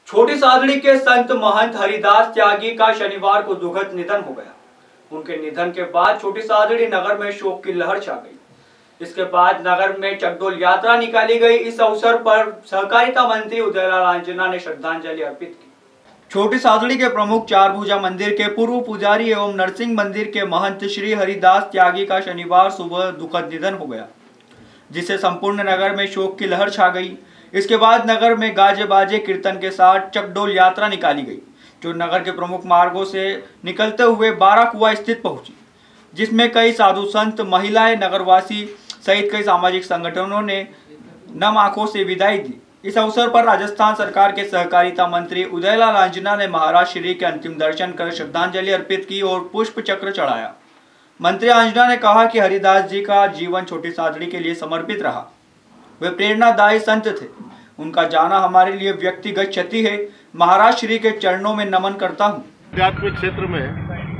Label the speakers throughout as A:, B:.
A: छोटी सादड़ी के संत महंत हरिदास त्यागी का शनिवार को दुखद निधन हो गया। उनके निधन के बाद छोटी सादड़ी नगर में शोक की लहर छा गई। इसके बाद नगर में चकडोल यात्रा निकाली गई। इस अवसर पर सहकारिता मंत्री उदयलाल आंजना ने श्रद्धांजलि अर्पित की। छोटी सादड़ी के प्रमुख चार भुजा मंदिर के पूर्व पुजारी एवं नरसिंह मंदिर के महंत श्री हरिदास त्यागी का शनिवार सुबह दुखद निधन हो गया, जिससे संपूर्ण नगर में शोक की लहर छा गई। इसके बाद नगर में गाजे बाजे कीर्तन के साथ चकडोल यात्रा निकाली गई, जो नगर के प्रमुख मार्गों से निकलते हुए 12 कुआं स्थित पहुंची, जिसमें कई साधु संत, महिलाएं, नगरवासी सहित कई सामाजिक संगठनों ने नम आंखों से विदाई दी। इस अवसर पर राजस्थान सरकार के सहकारिता मंत्री उदयलाल आंजना ने महाराज श्री के अंतिम दर्शन कर श्रद्धांजलि अर्पित की और पुष्प चक्र चढ़ाया। मंत्री आंजना ने कहा कि हरिदास जी का जीवन छोटी सादड़ी के लिए समर्पित रहा। वे प्रेरणादायी संत थे। उनका जाना हमारे लिए व्यक्तिगत क्षति है। महाराज श्री के चरणों में नमन करता हूँ।
B: आध्यात्मिक क्षेत्र में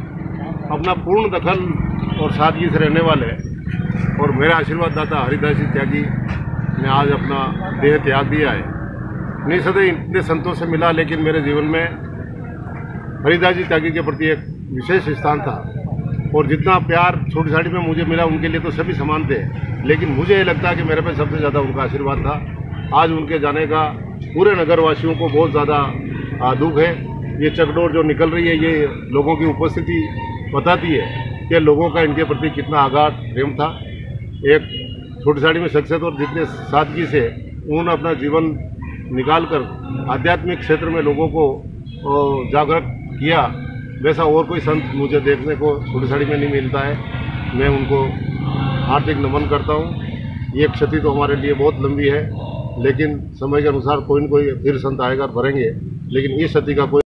B: अपना पूर्ण दखल और सादगी से रहने वाले और मेरे आशीर्वाद दाता हरिदास जी त्यागी ने आज अपना देह त्याग दिया है। निसंदेह इतने संतों से मिला, लेकिन मेरे जीवन में हरिदास जी त्यागी के प्रति एक विशेष स्थान था और जितना प्यार छोटी साड़ी में मुझे मिला, उनके लिए तो सभी समान थे, लेकिन मुझे ये लगता है कि मेरे पे सबसे ज़्यादा उनका आशीर्वाद था। आज उनके जाने का पूरे नगरवासियों को बहुत ज़्यादा दुख है। ये चकडोर जो निकल रही है, ये लोगों की उपस्थिति बताती है कि लोगों का इनके प्रति कितना आगाध प्रेम था। एक छोटी साड़ी में शख्सियत और जितने सादगी से उन्होंने अपना जीवन निकाल कर आध्यात्मिक क्षेत्र में लोगों को जागरूक किया, वैसा और कोई संत मुझे देखने को छोटी साड़ी में नहीं मिलता है। मैं उनको हार्दिक नमन करता हूँ। ये क्षति तो हमारे लिए बहुत लंबी है, लेकिन समय के अनुसार कोई न कोई फिर संत आएगा, भरेंगे, लेकिन इस क्षति का कोई